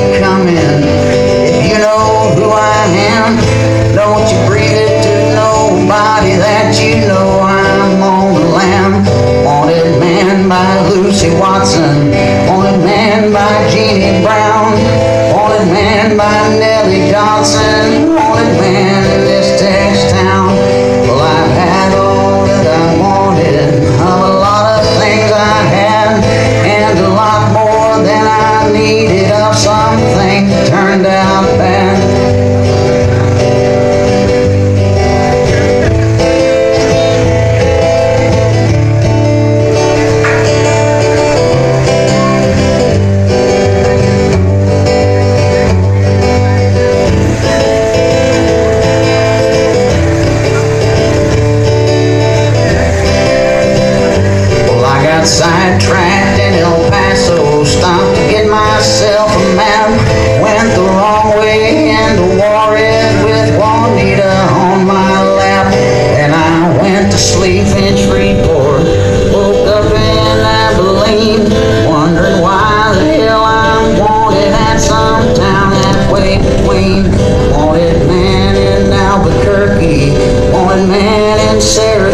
ain't coming. If you know who I am, don't you breathe it to nobody that you know. I'm on the lam. Wanted man by Lucy Watson, wanted man by Jeannie Brown, wanted man by Nellie Johnson, wanted man in this Texas town. Well, I've had all that I wanted, of a lot of things I had, and a lot more than I needed of something that turned out bad. Sidetracked in El Paso, stopped to get myself a map, went the wrong way into Juarez with Juanita on my lap. And I went to sleep in Shreveport, woke up in Abilene, wondering why the hell I'm wanted at some town halfway between. Wanted man in Albuquerque, wanted man in Sarah.